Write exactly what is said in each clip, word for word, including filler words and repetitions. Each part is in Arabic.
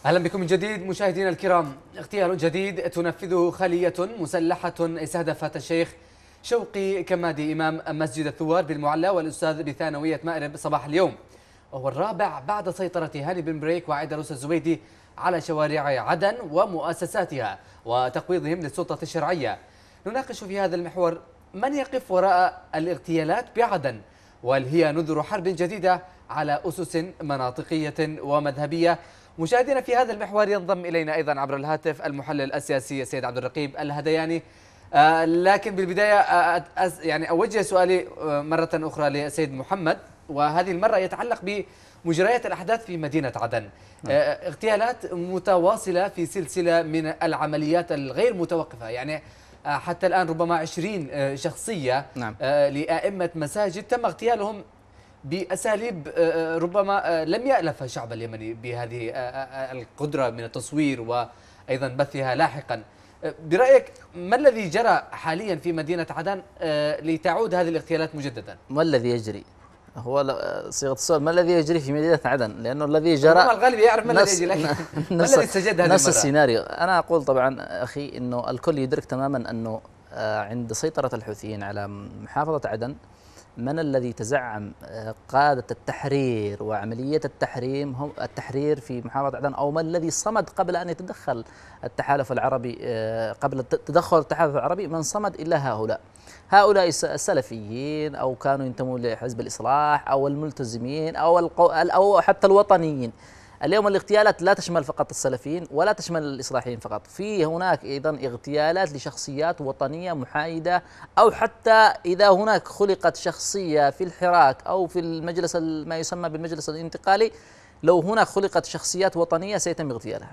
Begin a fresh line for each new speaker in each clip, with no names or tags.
أهلا بكم من جديد مشاهدينا الكرام. اغتيال جديد تنفذه خلية مسلحة استهدفت الشيخ شوقي كمادي إمام مسجد الثوار بالمعلى والأستاذ بثانوية مأرب صباح اليوم، وهو الرابع بعد سيطرة هاني بن بريك وعيدروس الزبيدي على شوارع عدن ومؤسساتها وتقويضهم للسلطة الشرعية. نناقش في هذا المحور من يقف وراء الاغتيالات بعدن، وهل هي نذر حرب جديدة على أسس مناطقية ومذهبية؟ مشاهدينا في هذا المحور ينضم إلينا أيضا عبر الهاتف المحلل السياسي السيد عبد الرقيب الهذياني. آه لكن بالبداية آه يعني أوجه سؤالي آه مرة أخرى للسيد محمد، وهذه المرة يتعلق بمجريات الأحداث في مدينة عدن. آه اغتيالات متواصلة في سلسلة من العمليات الغير متوقفة، يعني آه حتى الآن ربما عشرين آه شخصية
نعم.
آه لأئمة مساجد تم اغتيالهم بأساليب ربما لم يألفها الشعب اليمني بهذه القدرة من التصوير وأيضا بثها لاحقا. برأيك ما الذي جرى حاليا في مدينة عدن لتعود هذه الاغتيالات مجددا؟
ما الذي يجري؟ هو صيغة السؤال ما الذي يجري في مدينة عدن؟ لأنه الذي جرى
ربما الغالب يعرف ما الذي يجري، لكن ما الذي استجد هذه
نفس السيناريو. أنا أقول طبعا أخي أنه الكل يدرك تماما أنه عند سيطرة الحوثيين على محافظة عدن من الذي تزعم قادة التحرير وعملية التحريم هم التحرير في محافظة عدن، أو ما الذي صمد قبل أن يتدخل التحالف العربي، قبل تدخل التحالف العربي من صمد إلا هؤلاء هؤلاء السلفيين أو كانوا ينتمون لحزب الإصلاح أو الملتزمين أو أو حتى الوطنيين. اليوم الاغتيالات لا تشمل فقط السلفيين ولا تشمل الإصلاحيين فقط، في هناك أيضا اغتيالات لشخصيات وطنية محايدة، أو حتى إذا هناك خلقت شخصية في الحراك أو في المجلس ما يسمى بالمجلس الانتقالي، لو هناك خلقت شخصيات وطنية سيتم اغتيالها.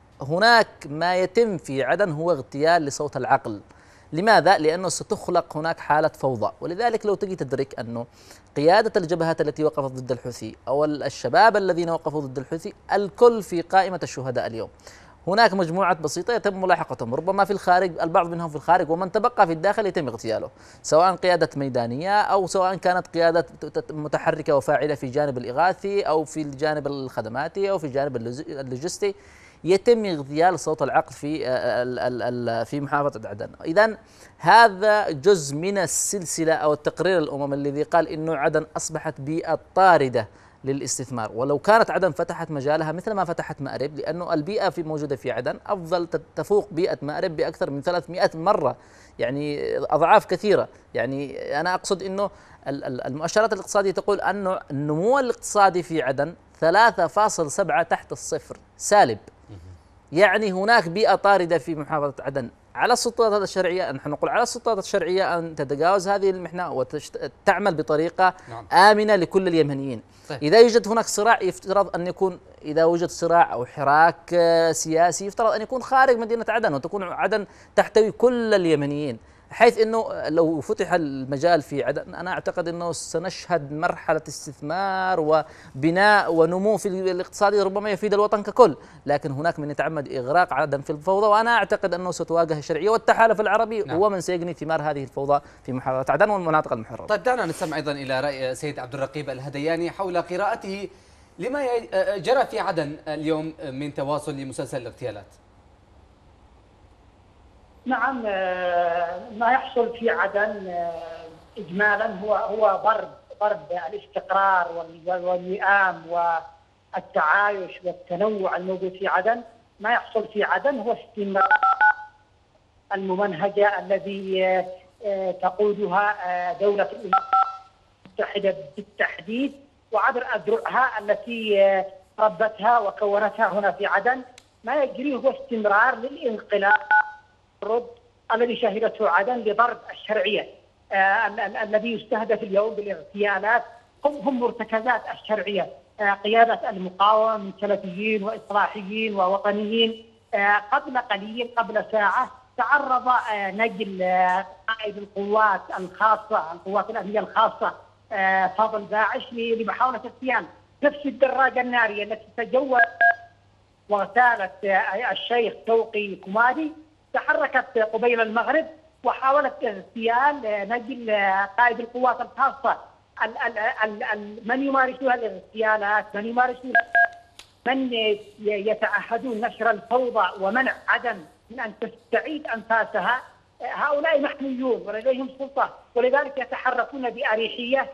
هناك ما يتم في عدن هو اغتيال لصوت العقل. لماذا؟ لأنه ستخلق هناك حالة فوضى، ولذلك لو تجي تدرك أنه قيادة الجبهات التي وقفت ضد الحوثي أو الشباب الذين وقفوا ضد الحوثي الكل في قائمة الشهداء اليوم. هناك مجموعة بسيطة يتم ملاحقتهم، ربما في الخارج، البعض منهم في الخارج، ومن تبقى في الداخل يتم اغتياله، سواء قيادة ميدانية أو سواء كانت قيادة متحركة وفاعلة في الجانب الإغاثي أو في الجانب الخدماتي أو في الجانب اللوجستي. يتم اغتيال صوت العقل في في محافظة عدن. إذن هذا جزء من السلسلة أو التقرير الأمم الذي قال إنه عدن أصبحت بيئة طاردة للاستثمار، ولو كانت عدن فتحت مجالها مثل ما فتحت مأرب، لأنه البيئة في موجودة في عدن أفضل تفوق بيئة مأرب بأكثر من ثلاثمئة مرة، يعني أضعاف كثيرة. يعني أنا أقصد إنه المؤشرات الاقتصادية تقول أنه النمو الاقتصادي في عدن ثلاثة فاصلة سبعة تحت الصفر سالب. يعني هناك بيئة طاردة في محافظة عدن. على السلطات الشرعية، نحن نقول على السلطات الشرعية أن تتجاوز هذه المحنة وتعمل بطريقة نعم. آمنة لكل اليمنيين. طيب. إذا يوجد هناك صراع يفترض أن يكون، إذا وجد صراع أو حراك سياسي يفترض أن يكون خارج مدينة عدن، وتكون عدن تحتوي كل اليمنيين، حيث أنه لو فتح المجال في عدن أنا أعتقد أنه سنشهد مرحلة استثمار وبناء ونمو في الاقتصاد ربما يفيد الوطن ككل. لكن هناك من يتعمد إغراق عدن في الفوضى، وأنا أعتقد أنه ستواجه الشرعية، والتحالف العربي نعم. هو من سيجني ثمار هذه الفوضى في محافظة عدن والمناطق المحررة.
طيب دعنا نستمع أيضا إلى رأي سيد عبد الرقيب الهذياني حول قراءته لما جرى في عدن اليوم من تواصل لمسلسل الاغتيالات.
نعم، ما يحصل في عدن إجمالا هو هو ضرب ضرب الاستقرار والوئام والتعايش والتنوع الموجود في عدن. ما يحصل في عدن هو استمرار الممنهجة الذي تقودها دولة الأمم المتحدة بالتحديد وعبر أذرعها التي ربتها وكونتها هنا في عدن. ما يجري هو استمرار للانقلاب الرد الذي شهدته عدن لضرب الشرعية. آه الذي يستهدف اليوم بالاغتيالات هم هم مرتكزات الشرعية، آه قيادة المقاومة من سلفيين وإصلاحيين ووطنيين. آه قبل قليل قبل ساعة تعرض آه نجل آه قائد القوات الخاصة القوات الأمنية الخاصة آه فاضل داعش لمحاولة اغتيال نفس الدراجة النارية التي تجول واغتالت آه الشيخ شوقي كمادي. تحركت قبيل المغرب وحاولت اغتيال نجل قائد القوات الخاصة. ال ال ال ال من يمارسون الاغتيالات، من يمارسون من يتعهدون نشر الفوضى ومنع عدن من أن تستعيد أنفاسها، هؤلاء محميون ولديهم سلطة، ولذلك يتحركون بأريحية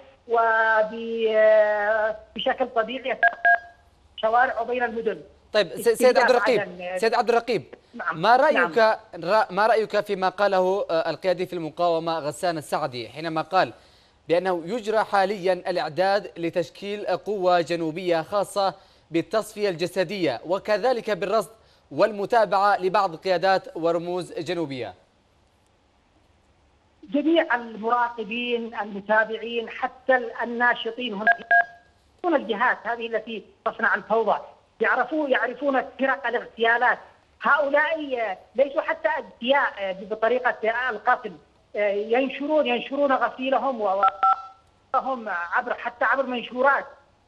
وبشكل طبيعي شوارع وبين المدن.
طيب سيد عبد الرقيب، سيد عبد الرقيب، ما رأيك ما رأيك فيما قاله القيادي في المقاومة غسان السعدي حينما قال بأنه يجرى حاليا الإعداد لتشكيل قوة جنوبية خاصة بالتصفية الجسدية وكذلك بالرصد والمتابعة لبعض قيادات ورموز جنوبية؟
جميع المراقبين المتابعين حتى الناشطين هنا يعرفون الجهات هذه التي تصنع الفوضى، يعرفون يعرفون فرق الاغتيالات. هؤلاء ليسوا حتى اذكياء بطريقه القتل، ينشرون ينشرون غسيلهم وهم عبر حتى عبر منشورات.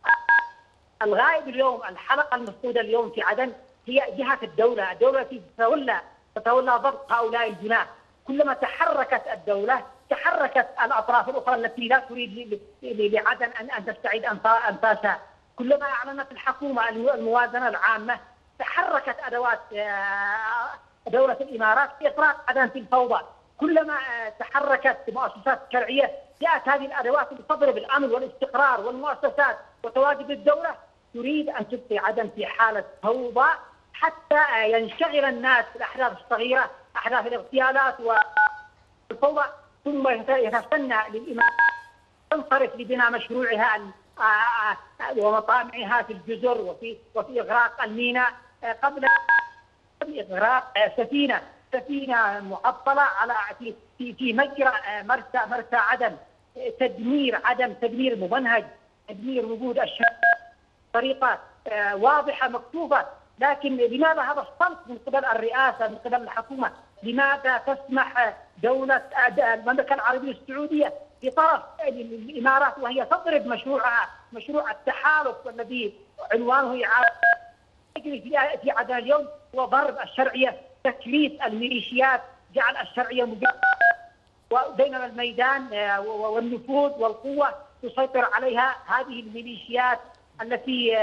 الغائب اليوم، الحلقه المفقوده اليوم في عدن هي جهه الدوله، الدوله التي تتولى تتولى ضبط هؤلاء الجناه. كلما تحركت الدوله تحركت الاطراف الاخرى التي لا تريد لعدن ان ان تستعيد انفاسها. كلما اعلنت الحكومه الموازنه العامه تحركت ادوات دوله الامارات في اطراق عدن في الفوضى. كلما تحركت مؤسسات شرعيه جاءت هذه الادوات لتضرب الامن والاستقرار والمؤسسات وتواجد الدوله، تريد ان تبقي عدن في حاله فوضى حتى ينشغل الناس بالاحداث الصغيره، احداث الاغتيالات والفوضى، ثم يتسنى للامارات تنصرف لبناء مشروعها ومطامعها في الجزر وفي وفي اغراق الميناء قبل اغراق سفينه سفينه معطله على في في في مجرى مرسى مرسى عدن. تدمير عدن، تدمير ممنهج، تدمير وجود الشعب بطريقه واضحه مكتوبه. لكن لماذا هذا الصمت من قبل الرئاسه، من قبل الحكومه؟ لماذا تسمح دوله المملكه العربيه السعوديه بطرف الامارات وهي تضرب مشروعها، مشروع التحالف والذي عنوانه اعاده يجري في عدن اليوم هو ضرب الشرعيه، تكليف الميليشيات، جعل الشرعيه مجرد وبينما الميدان والنفوذ والقوه تسيطر عليها هذه الميليشيات التي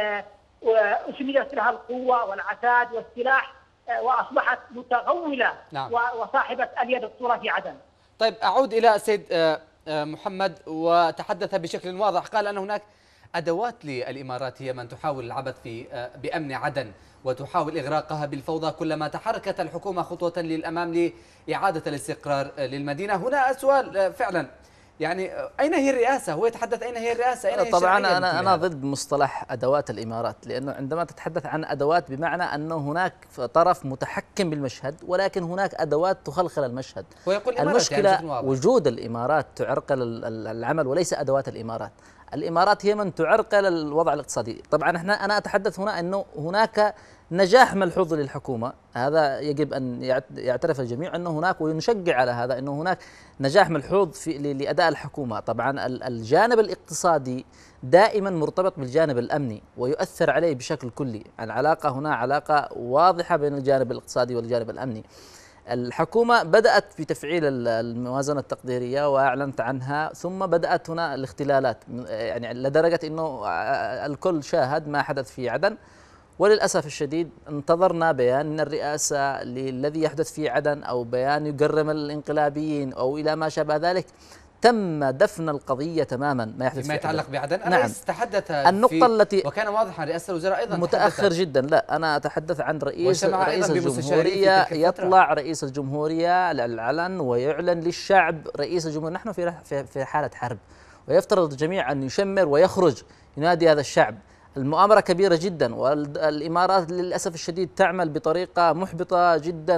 أسميت لها القوة والعتاد والسلاح وأصبحت متغولة. نعم. وصاحبة اليد الطولى في عدن.
طيب أعود إلى السيد محمد، وتحدث بشكل واضح، قال أن هناك أدوات للإمارات هي من تحاول العبث في بأمن عدن وتحاول إغراقها بالفوضى كلما تحركت الحكومة خطوة للأمام لإعادة الاستقرار للمدينة. هنا سؤال فعلا، يعني أين هي الرئاسة؟ هو يتحدث أين هي الرئاسة؟ أين هي
طبعا أنا أنا ضد مصطلح أدوات الإمارات، لأنه عندما تتحدث عن أدوات بمعنى أنه هناك طرف متحكم بالمشهد، ولكن هناك أدوات تخلخل المشهد.
ويقول
المشكلة
يعني
وجود الإمارات تعرقل العمل وليس أدوات الإمارات. الإمارات هي من تعرقل الوضع الاقتصادي. طبعا احنا أنا أتحدث هنا أنه هناك نجاح ملحوظ للحكومة، هذا يجب أن يعترف الجميع أنه هناك، ونشجع على هذا، أنه هناك نجاح ملحوظ في لأداء الحكومة. طبعا الجانب الاقتصادي دائما مرتبط بالجانب الأمني ويؤثر عليه بشكل كلي. العلاقة هنا علاقة واضحة بين الجانب الاقتصادي والجانب الأمني. الحكومة بدأت بتفعيل الموازنة التقديرية وأعلنت عنها، ثم بدأت هنا الاختلالات، يعني لدرجة أنه الكل شاهد ما حدث في عدن. وللأسف الشديد انتظرنا بيان من الرئاسة للذي يحدث في عدن أو بيان يجرم الانقلابيين أو إلى ما شابه ذلك. تم دفن القضية تماما ما يحدث
فيما يتعلق بعدن.
نعم.
الرئيس تحدث
النقطة التي
وكان واضحا، رئاسة الوزراء أيضا
متأخر
تحدث.
جدا. لا، أنا أتحدث عن رئيس رئيس
الجمهورية.
يطلع رئيس الجمهورية للعلن ويعلن للشعب رئيس الجمهورية نحن في في حالة حرب، ويفترض الجميع أن يشمر ويخرج ينادي هذا الشعب. المؤامرة كبيرة جدا، والإمارات للأسف الشديد تعمل بطريقة محبطة جدا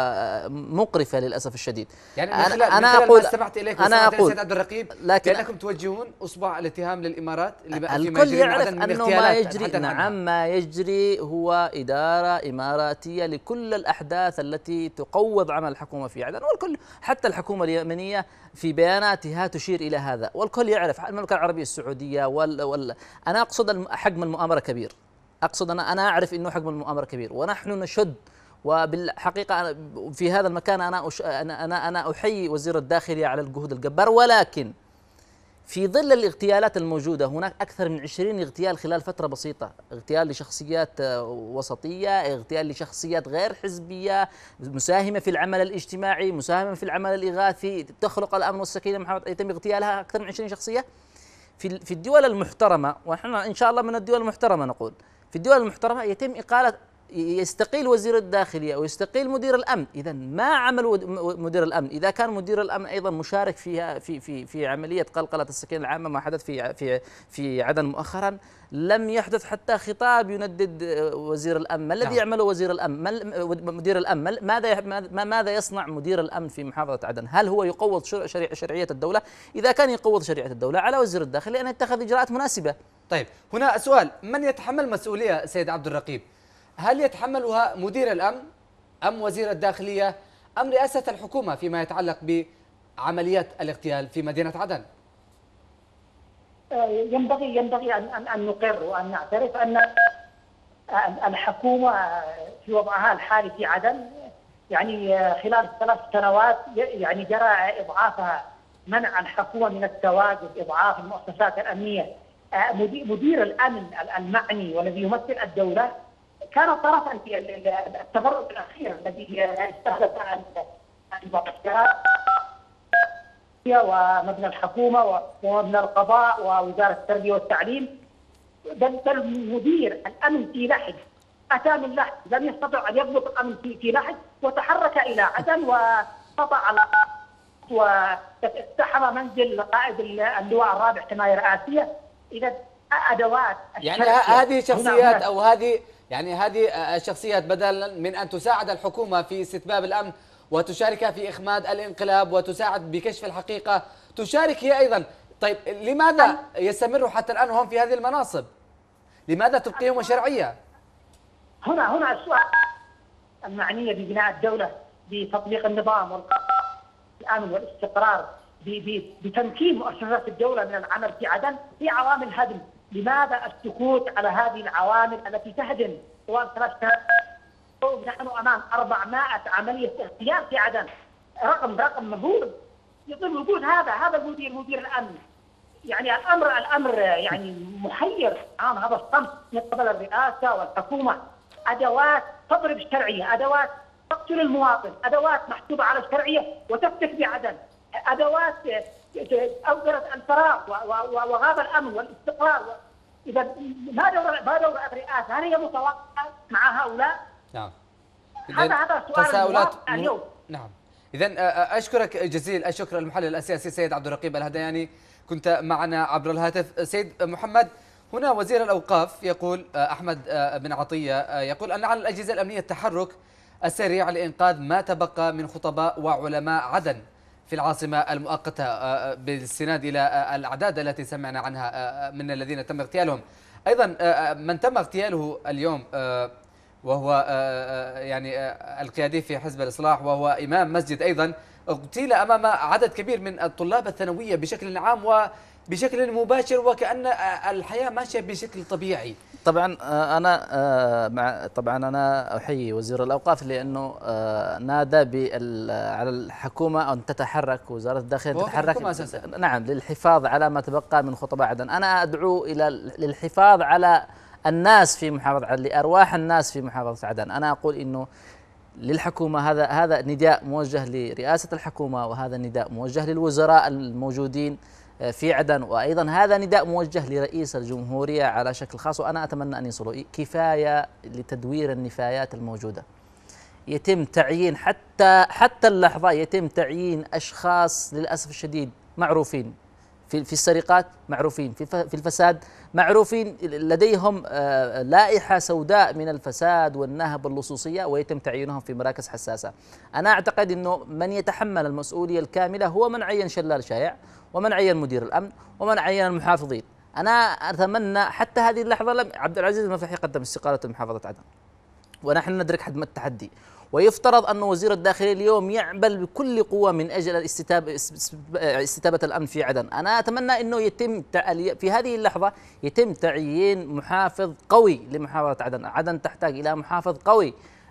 ومقرفة للأسف الشديد.
يعني من خلال أنا من أقول استمعت إليك
أنا أقول
سيد عبد الرقيب،
لكن
لأنكم توجهون أصبع الاتهام للإمارات اللي
الكل يعرف أنه ما يجري. نعم، ما يجري هو إدارة إماراتية لكل الأحداث التي تقوض عمل الحكومة في عدن، والكل حتى الحكومة اليمنية في بياناتها تشير إلى هذا، والكل يعرف. المملكة العربية السعودية وال... وال... أنا أقصد حجم المؤامرة كبير، أقصد أنا أنا أعرف أنه حجم المؤامرة كبير، ونحن نشد. وبالحقيقة في هذا المكان أنا أش... أنا أنا أنا أحيي وزير الداخلية على الجهود الجبار، ولكن في ظل الاغتيالات الموجودة هناك أكثر من عشرين اغتيال خلال فترة بسيطة، اغتيال لشخصيات وسطية، اغتيال لشخصيات غير حزبية، مساهمة في العمل الاجتماعي، مساهمة في العمل الإغاثي، تخلق الأمن والسكينة، يتم اغتيالها أكثر من عشرين شخصية. في في الدول المحترمة، ونحن إن شاء الله من الدول المحترمة نقول، في الدول المحترمة يتم إقالة، يستقيل وزير الداخلية ويستقيل مدير الأمن. إذا ما عمل مدير الأمن؟ إذا كان مدير الأمن أيضا مشارك فيها في في في عملية قلقلة السكينة العامة، ما حدث في في في عدن مؤخرا، لم يحدث حتى خطاب يندد وزير الأمن. ما الذي يعمله وزير الأمن؟ مدير الأمن ماذا ماذا يصنع مدير الأمن في محافظة عدن؟ هل هو يقوض شرعية الدولة؟ إذا كان يقوض شريعة الدولة، على وزير الداخلية أن يتخذ إجراءات مناسبة.
طيب هنا سؤال، من يتحمل مسؤولية سيد عبد الرقيب؟ هل يتحملها مدير الأمن أم وزير الداخلية أم رئاسة الحكومة فيما يتعلق بعمليات الاغتيال في مدينة عدن؟
ينبغي ينبغي أن أن نقر وأن نعترف أن الحكومة في وضعها الحالي في عدن، يعني خلال ثلاث سنوات يعني جرى إضعافها، منع الحكومة من التواجد، إضعاف المؤسسات الأمنية. مدير الأمن المعني والذي يمثل الدولة كان طرفا في التفرق الاخير الذي استهدف المعسكرات ومبنى الحكومه ومبنى القضاء ووزاره التربيه والتعليم. بل مدير الامن في لحج اتى من لحج، لم يستطع ان يضبط الامن في في لحج، وتحرك الى عدن وقطع واقتحم منزل قائد اللواء الرابع حمايه رئاسيه. اذا ادوات
يعني هذه شخصيات او هذه يعني هذه الشخصيات بدلا من أن تساعد الحكومة في استتباب الأمن وتشارك في إخماد الانقلاب وتساعد بكشف الحقيقة، تشارك هي أيضا. طيب لماذا يستمروا حتى الآن وهم في هذه المناصب؟ لماذا تبقيهم شرعية؟
هنا هنا السؤال المعنية ببناء الدولة، بتطبيق النظام والأمن والاستقرار، بتمكين مؤسسات الدولة من العمل في عدن، هي عوامل هدم. لماذا السكوت على هذه العوامل التي تهدم طوال ثلاث سنوات؟ نحن امام أربعمائة عمليه اغتيال في عدن، رقم رقم مهول. يظل وجود هذا هذا المدير مدير الامن. يعني الامر الامر يعني محير عن هذا الصمت من قبل الرئاسه والحكومه. ادوات تضرب الشرعيه، ادوات تقتل المواطن، ادوات محسوبه على الشرعيه وتفتك بعدن، ادوات أوجرت الفراغ وغاب الأمن والاستقرار. إذا ما دور ما دور الرئاسة؟ هل هي متوقعة مع هؤلاء؟
نعم.
هذا هذا سؤال
تساؤلات
اليوم.
نعم. إذا أشكرك جزيل الشكر المحلل السياسي سيد عبد الرقيب الهذياني، كنت معنا عبر الهاتف. سيد محمد، هنا وزير الأوقاف يقول أحمد بن عطية يقول أن على الأجهزة الأمنية التحرك السريع لإنقاذ ما تبقى من خطباء وعلماء عدن في العاصمة المؤقتة بالاستناد إلى الأعداد التي سمعنا عنها من الذين تم اغتيالهم. أيضا من تم اغتياله اليوم وهو يعني القيادي في حزب الإصلاح وهو إمام مسجد، أيضا اغتيل أمام عدد كبير من الطلاب الثانوية بشكل عام وبشكل مباشر، وكأن الحياة ماشية بشكل طبيعي.
طبعا انا مع طبعا انا احيي وزير الاوقاف لانه نادى على الحكومه ان تتحرك، وزاره الداخليه تتحرك نعم للحفاظ على ما تبقى من خطباء عدن. انا ادعو الى للحفاظ على الناس في محافظه عدن، لارواح الناس في محافظه عدن. انا اقول انه للحكومه، هذا هذا نداء موجه لرئاسه الحكومه، وهذا نداء موجه للوزراء الموجودين في عدن، وأيضا هذا نداء موجه لرئيس الجمهورية على شكل خاص، وأنا أتمنى أن يصلوا. كفاية لتدوير النفايات الموجودة. يتم تعيين حتى حتى اللحظة يتم تعيين أشخاص للأسف الشديد معروفين في في السرقات، معروفين في في الفساد، معروفين لديهم لائحة سوداء من الفساد والنهب واللصوصية، ويتم تعيينهم في مراكز حساسة. أنا أعتقد أنه من يتحمل المسؤولية الكاملة هو من عين شلال شايع، ومن عين مدير الأمن، ومن عين المحافظين. أنا أتمنى حتى هذه اللحظة لم عبد العزيز المفلحي قدم استقالة محافظة عدن، ونحن ندرك حجم التحدي، ويفترض أن وزير الداخلية اليوم يعمل بكل قوة من أجل استتابة استتابة الأمن في عدن. أنا أتمنى أنه يتم في هذه اللحظة يتم تعيين محافظ قوي لمحافظة عدن. عدن تحتاج إلى محافظ قوي.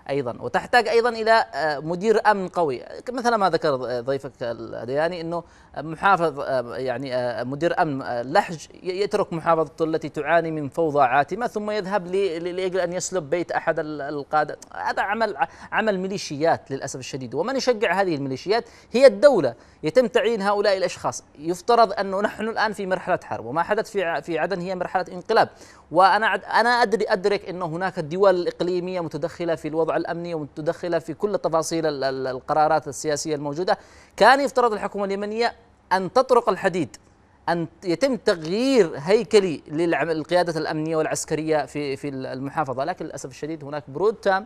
أيضا، وتحتاج أيضا إلى مدير أمن قوي مثل ما ذكر ضيفك الهذياني، أنه محافظ يعني مدير أمن لحج يترك محافظته التي تعاني من فوضى عاتمة ثم يذهب لأجل أن يسلب بيت أحد القادة. هذا عمل عمل ميليشيات للأسف الشديد، ومن يشجع هذه الميليشيات هي الدولة. يتم تعيين هؤلاء الأشخاص. يفترض أنه نحن الآن في مرحلة حرب، وما حدث في في عدن هي مرحلة انقلاب، وأنا أنا أدري أدرك أنه هناك دول إقليمية متدخلة في الوضع الأمني ومتدخلة في كل تفاصيل القرارات السياسية الموجودة. كان يفترض الحكومة اليمنية أن تطرق الحديد، أن يتم تغيير هيكلي للقيادة الأمنية والعسكرية في في المحافظة، لكن للأسف الشديد هناك برود تام،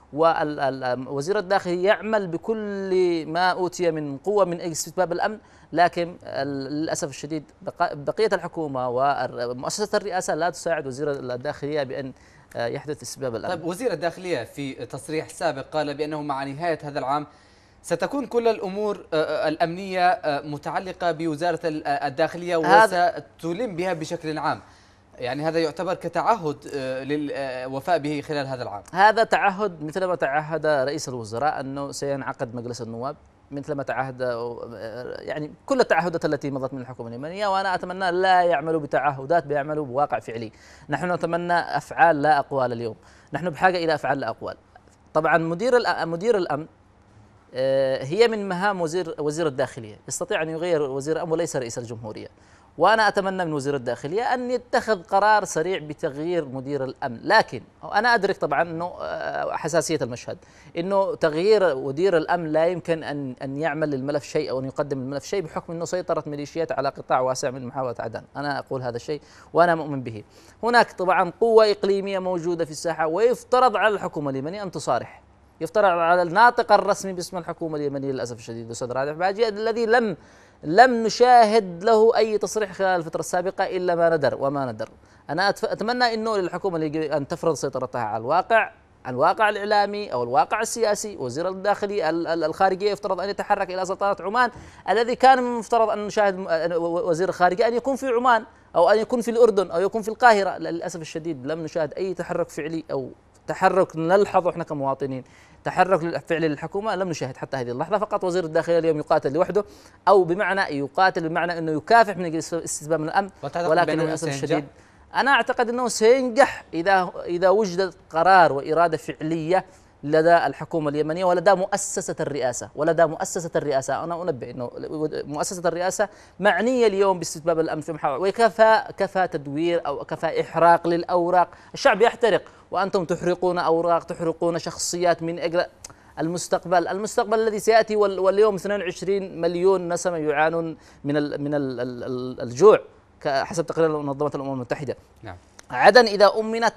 ووزير الداخلية يعمل بكل ما أوتي من قوة من أجل استتباب الأمن، لكن للأسف الشديد بقية الحكومة ومؤسسة الرئاسة لا تساعد وزير الداخلية بأن يحدث استتباب الأمن.
طيب، وزير الداخلية في تصريح سابق قال بأنه مع نهاية هذا العام ستكون كل الأمور الأمنية متعلقة بوزارة الداخلية وستلم بها بشكل عام، يعني هذا يعتبر كتعهد للوفاء به خلال هذا العام.
هذا تعهد مثل ما تعهد رئيس الوزراء أنه سينعقد مجلس النواب، مثل ما تعهد يعني كل التعهدات التي مضت من الحكومة اليمنية، وأنا أتمنى لا يعملوا بتعهدات، بيعملوا بواقع فعلي. نحن نتمنى أفعال لا أقوال اليوم، نحن بحاجة إلى أفعال لا أقوال. طبعا مدير مدير الأمن هي من مهام وزير وزير الداخلية، يستطيع أن يغير وزير الأمن وليس رئيس الجمهورية. وأنا أتمنى من وزير الداخلية أن يتخذ قرار سريع بتغيير مدير الأمن، لكن أنا أدرك طبعا أنه حساسية المشهد، أنه تغيير مدير الأمن لا يمكن أن أن يعمل للملف شيء أو أن يقدم الملف شيء بحكم أنه سيطرت ميليشيات على قطاع واسع من محافظة عدن. أنا أقول هذا الشيء وأنا مؤمن به. هناك طبعا قوة إقليمية موجودة في الساحة، ويفترض على الحكومة اليمنية أن تصارح، يفترض على الناطق الرسمي باسم الحكومة اليمنية للأسف الشديد الأستاذ رادع باجي، الذي لم لم نشاهد له أي تصريح خلال الفترة السابقة إلا ما ندر وما ندر. أنا أتمنى أنه للحكومة أن تفرض سيطرتها على الواقع، على الواقع الإعلامي أو الواقع السياسي. وزير الداخلية الخارجية يفترض أن يتحرك إلى سلطنة عمان، الذي كان من المفترض أن نشاهد وزير الخارجية أن يكون في عمان أو أن يكون في الأردن أو يكون في القاهرة. للأسف الشديد لم نشاهد أي تحرك فعلي أو تحرك نلحظه احنا كمواطنين، تحرك فعلي للحكومه لم نشاهد حتى هذه اللحظه. فقط وزير الداخليه اليوم يقاتل لوحده، او بمعنى يقاتل بمعنى انه يكافح من اجل استتباب الامن، ولكن للاسف الشديد انا اعتقد انه سينجح اذا اذا وجدت قرار واراده فعليه لدى الحكومة اليمنية ولدى مؤسسة الرئاسة ولدى مؤسسة الرئاسة. أنا أنبه أنه مؤسسة الرئاسة معنية اليوم باستتباب الأمن في محافظة، وكفى كفى تدوير أو كفى إحراق للأوراق. الشعب يحترق وأنتم تحرقون أوراق، تحرقون شخصيات من أجل المستقبل، المستقبل الذي سيأتي. واليوم اثنين وعشرين مليون نسمة يعانون من ال من ال الجوع حسب تقرير منظمة الأمم المتحدة.
نعم.
عدن إذا أمنت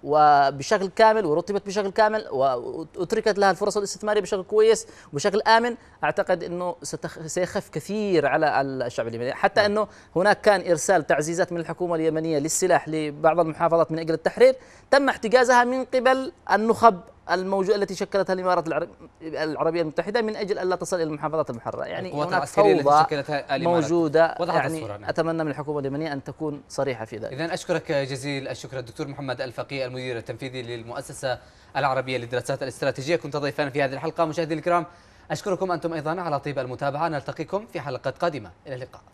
وبشكل كامل ورتبت بشكل كامل وأتركت لها الفرص الاستثمارية بشكل كويس وبشكل آمن، أعتقد أنه سيخف كثير على الشعب اليمني. حتى أنه هناك كان إرسال تعزيزات من الحكومة اليمنية للسلاح لبعض المحافظات من أجل التحرير، تم احتجازها من قبل النخب الموجودة التي شكلتها الإمارات العربية المتحدة من أجل ألا تصل إلى المحافظات المحررة. يعني هناك فوضى موجودة. يعني أتمنى من الحكومة اليمنية أن تكون صريحة في ذلك.
إذن أشكرك جزيل الشكر الدكتور محمد الفقيه، المدير التنفيذي للمؤسسة العربية للدراسات الاستراتيجية، كنت ضيفنا في هذه الحلقة. مشاهدينا الكرام، أشكركم أنتم أيضا على طيب المتابعة، نلتقيكم في حلقة قادمة، إلى اللقاء.